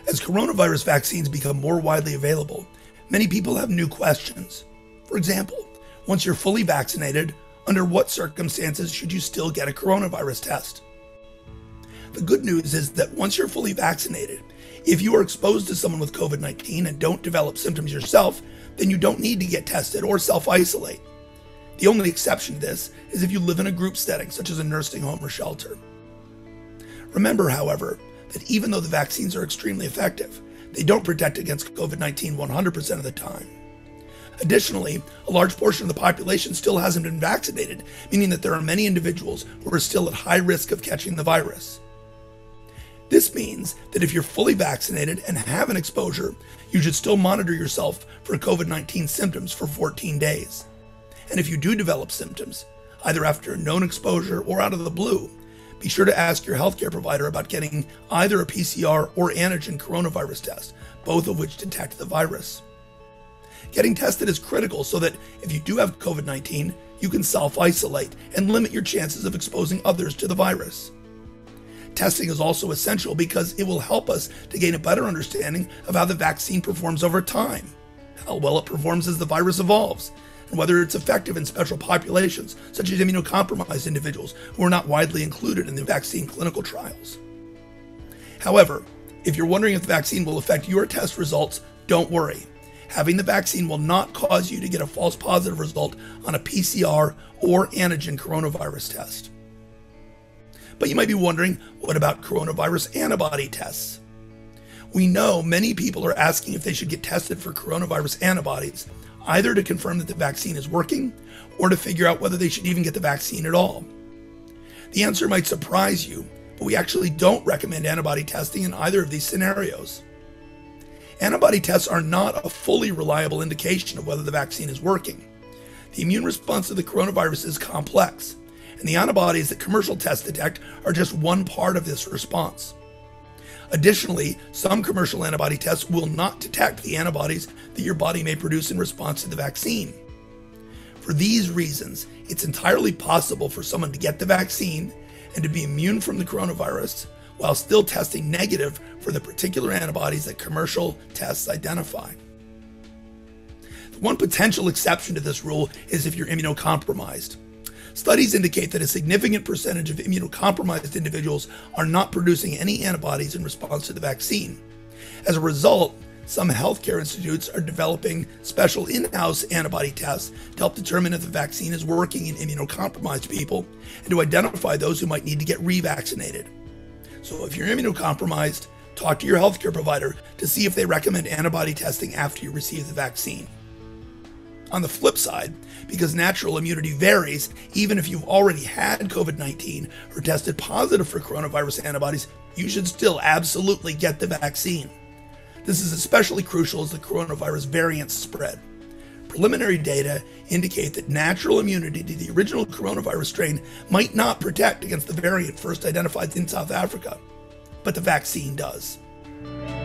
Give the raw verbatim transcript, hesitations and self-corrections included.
As coronavirus vaccines become more widely available, many people have new questions. For example, once you're fully vaccinated, under what circumstances should you still get a coronavirus test? The good news is that once you're fully vaccinated, if you are exposed to someone with COVID nineteen and don't develop symptoms yourself, then you don't need to get tested or self-isolate. The only exception to this is if you live in a group setting, such as a nursing home or shelter. Remember, however, that even though the vaccines are extremely effective, they don't protect against COVID nineteen one hundred percent of the time. Additionally, a large portion of the population still hasn't been vaccinated, meaning that there are many individuals who are still at high risk of catching the virus. This means that if you're fully vaccinated and have an exposure, you should still monitor yourself for COVID nineteen symptoms for fourteen days. And if you do develop symptoms, either after a known exposure or out of the blue, be sure to ask your healthcare provider about getting either a P C R or antigen coronavirus test, both of which detect the virus. Getting tested is critical so that if you do have COVID nineteen, you can self-isolate and limit your chances of exposing others to the virus. Testing is also essential because it will help us to gain a better understanding of how the vaccine performs over time, how well it performs as the virus evolves, and whether it's effective in special populations, such as immunocompromised individuals who are not widely included in the vaccine clinical trials. However, if you're wondering if the vaccine will affect your test results, don't worry. Having the vaccine will not cause you to get a false positive result on a P C R or antigen coronavirus test. But you might be wondering, what about coronavirus antibody tests? We know many people are asking if they should get tested for coronavirus antibodies, either to confirm that the vaccine is working or to figure out whether they should even get the vaccine at all. The answer might surprise you, but we actually don't recommend antibody testing in either of these scenarios. Antibody tests are not a fully reliable indication of whether the vaccine is working. The immune response to the coronavirus is complex, and the antibodies that commercial tests detect are just one part of this response. Additionally, some commercial antibody tests will not detect the antibodies that your body may produce in response to the vaccine. For these reasons, it's entirely possible for someone to get the vaccine and to be immune from the coronavirus while still testing negative for the particular antibodies that commercial tests identify. The one potential exception to this rule is if you're immunocompromised. Studies indicate that a significant percentage of immunocompromised individuals are not producing any antibodies in response to the vaccine. As a result, some healthcare institutes are developing special in-house antibody tests to help determine if the vaccine is working in immunocompromised people and to identify those who might need to get revaccinated. So if you're immunocompromised, talk to your healthcare provider to see if they recommend antibody testing after you receive the vaccine. On the flip side, because natural immunity varies, even if you've already had COVID nineteen or tested positive for coronavirus antibodies, you should still absolutely get the vaccine. This is especially crucial as the coronavirus variants spread. Preliminary data indicate that natural immunity to the original coronavirus strain might not protect against the variant first identified in South Africa, but the vaccine does.